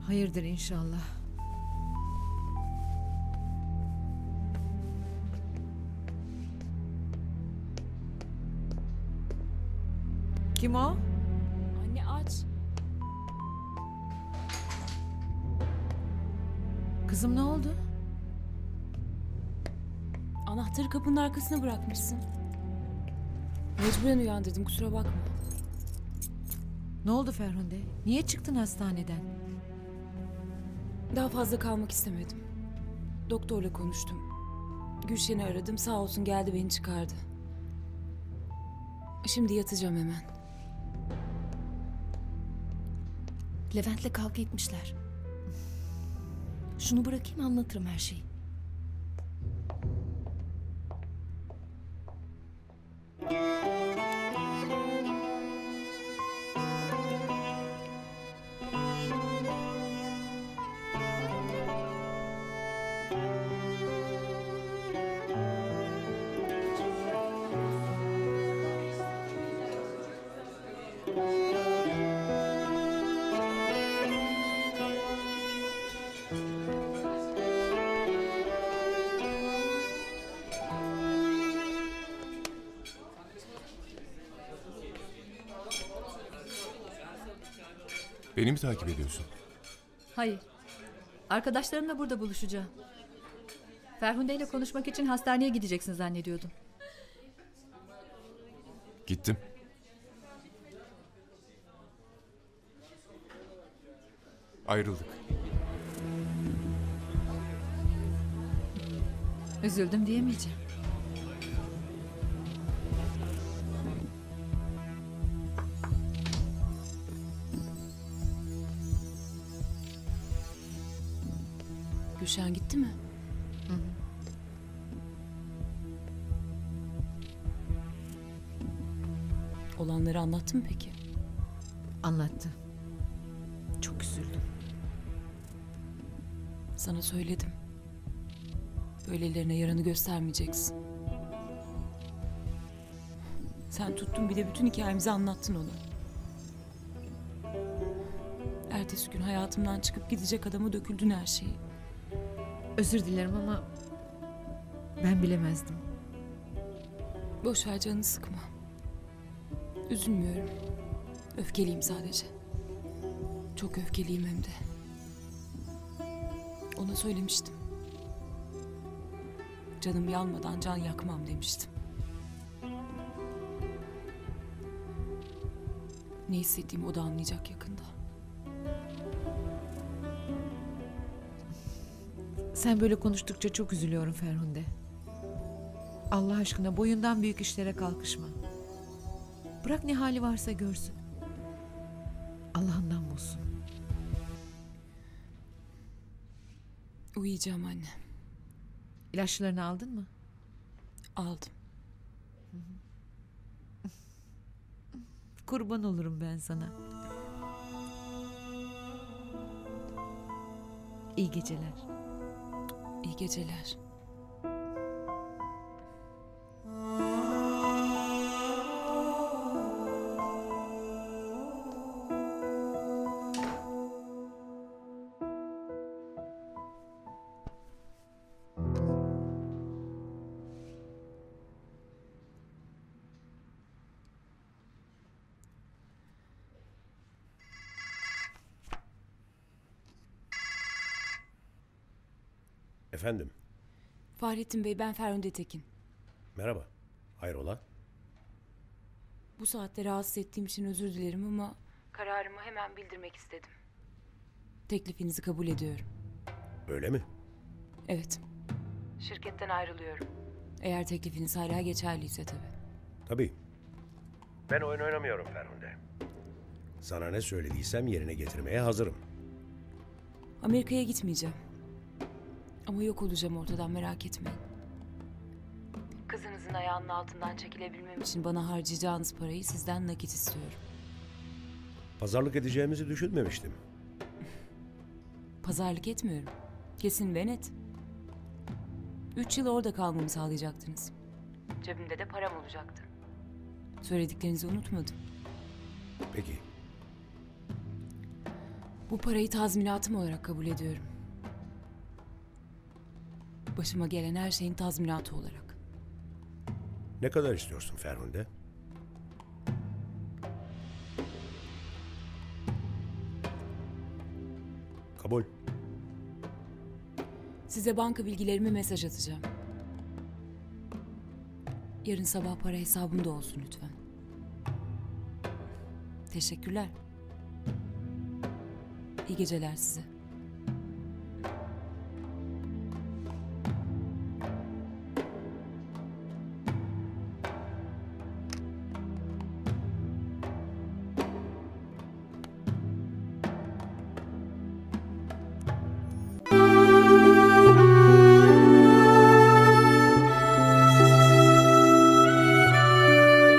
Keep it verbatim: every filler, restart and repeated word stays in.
Hayırdır inşallah. Kim o? Anne aç. Kızım ne oldu? Anahtarı kapının arkasına bırakmışsın. Mecburen uyandırdım, kusura bakma. Ne oldu Ferhunde? Niye çıktın hastaneden? Daha fazla kalmak istemedim. Doktorla konuştum. Gülşen'i aradım, sağ olsun geldi beni çıkardı. Şimdi yatacağım hemen. Levent'le kavga etmişler. Şunu bırakayım, anlatırım her şeyi. Beni mi takip ediyorsun? Hayır. Arkadaşlarımla burada buluşacağım. Ferhunde ile konuşmak için hastaneye gideceksin zannediyordum. Gittim. Ayrıldık. Üzüldüm diyemeyeceğim. Gülşen gitti mi? Hı hı. Olanları anlattı mı peki? Anlattı. Çok üzüldüm. Sana söyledim. Böylelerine yaranı göstermeyeceksin. Sen tuttun bir de bütün hikayemizi anlattın ona. Ertesi gün hayatımdan çıkıp gidecek adama döküldün her şeyi. Özür dilerim ama ben bilemezdim. Boş ver, canını sıkma. Üzülmüyorum. Öfkeliyim sadece. Çok öfkeliyim hem de. Ona söylemiştim. Canım yanmadan can yakmam demiştim. Ne hissettiğimi o da anlayacak yakında. Sen böyle konuştukça çok üzülüyorum Ferhunde. Allah aşkına boyundan büyük işlere kalkışma. Bırak ne hali varsa görsün. Allah'ından bulsun. Uyuyacağım anne. İlaçlarını aldın mı? Aldım. Kurban olurum ben sana. İyi geceler. İyi geceler. Efendim? Fahrettin Bey, ben Ferhunde Tekin. Merhaba. Hayrola? Bu saatte rahatsız ettiğim için özür dilerim ama kararımı hemen bildirmek istedim. Teklifinizi kabul ediyorum. Öyle mi? Evet. Şirketten ayrılıyorum. Eğer teklifiniz hala geçerliyse tabii. Tabii. Ben oyun oynamıyorum Ferhunde. Sana ne söylediysem yerine getirmeye hazırım. Amerika'ya gitmeyeceğim. Ama yok olacağım ortadan, merak etmeyin. Kızınızın ayağının altından çekilebilmem için bana harcayacağınız parayı sizden nakit istiyorum. Pazarlık edeceğimizi düşünmemiştim. Pazarlık etmiyorum. Kesin ve net. Üç yıl orada kalmamı sağlayacaktınız. Cebimde de param olacaktı. Söylediklerinizi unutmadım. Peki. Bu parayı tazminatım olarak kabul ediyorum. Başıma gelen her şeyin tazminatı olarak. Ne kadar istiyorsun Ferhunde? Kabul. Size banka bilgilerimi mesaj atacağım. Yarın sabah para hesabımda olsun lütfen. Teşekkürler. İyi geceler size.